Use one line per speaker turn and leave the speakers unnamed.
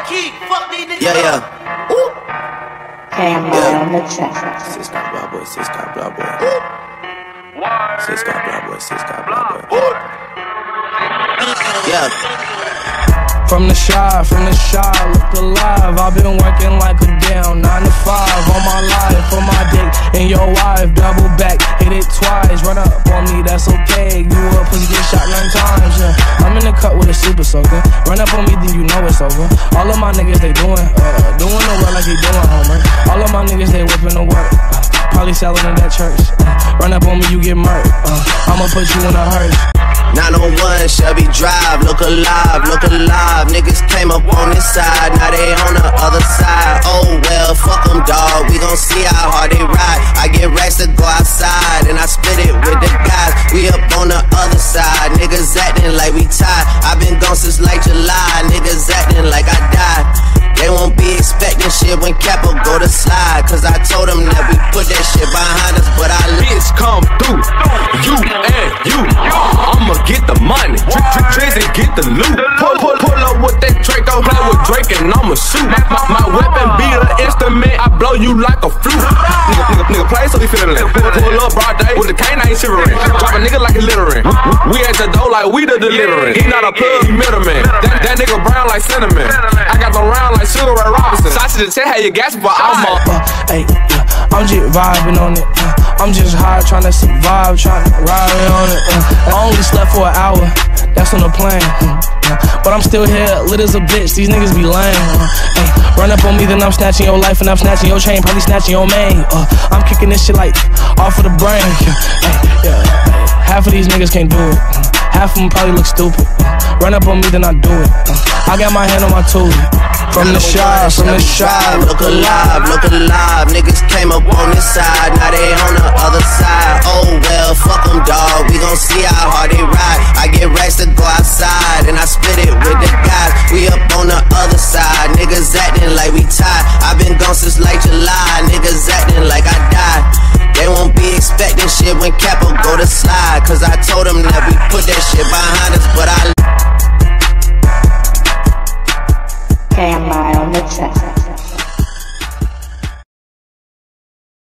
Yeah. Ooh.
Camera on the track.
Sis got blah boy, sis got blah boy. Sis got blah boy, sis got blah boy. Yeah.
From the shy, look alive. I've been working like a damn 9 to 5 on my life, for my dick and your wife. Double back, hit it twice. Run up on me, that's okay. You a pussy, get shot 9 times. Yeah. I'm in the cut with a super soaker. Run up on me, then you know it's over. All of my niggas they doing the work like they doing homework. All of my niggas they whipping the work. Probably selling in that church. Run up on me, you get murked. I'ma put you in a hearse.
901 Shelby Drive, look alive. Niggas came up on this side, now they on the other side. Oh well, fuck them dawg, we gon' see how hard they ride. I get racks to go outside, and I split it with the guys. We up on the other side, niggas acting like we tied. I been gone since like July, niggas acting like I died. They won't be expecting shit when Capo go to slide, cause I told them that we put that shit behind us, but I
bitch come through, you and you. I'ma get the money, Drizzy get the loot. Pull up with that Draco, play with Drake and I'ma shoot. My weapon be an instrument, I blow you like a flute. Nigga play so he feelin' lit. Pull up broad day with the canine shivering. Drop a nigga like he littering. We at the door like we the delivering. He not a plug, he middleman. That nigga brown like cinnamon. I got them round like Sugar Ray Robinson. Sausage and tell how you gas, but I'm up.
I'm just vibing on it. I'm just high, tryna survive, tryna ride on it. I only slept for an hour, that's on the plane. But I'm still here, lit as a bitch, these niggas be lame. Run up on me, then I'm snatching your life and I'm snatching your chain, probably snatching your main. I'm kicking this shit like off of the brain. Half of these niggas can't do it. Half of them probably look stupid. Run up on me, then I do it. I got my hand on my tool. From the shy,
look alive. Niggas came up on this side, now they on the other side. Oh well, fuck them dawg, we gon' see how hard they ride. I get racks to go outside, and I split it with the guys. We up on the other side, niggas acting like we tied. I been gone since like July, niggas acting like I died. They won't be expecting shit when Capo go to slide, cause I told them that we put that shit behind us, but I